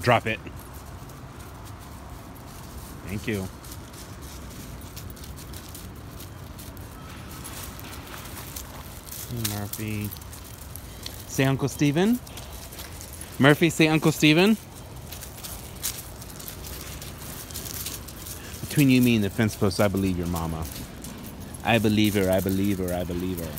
Drop it. Thank you. Murphy. Say Uncle Steven. Murphy, say Uncle Steven. Between you, me, and the fence post, I believe your mama. I believe her, I believe her, I believe her.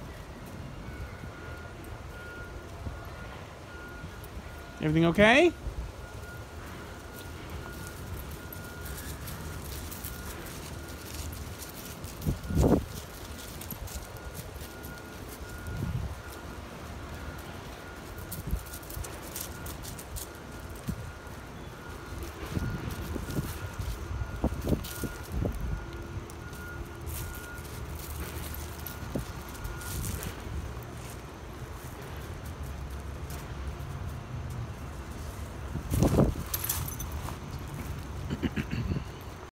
Everything okay?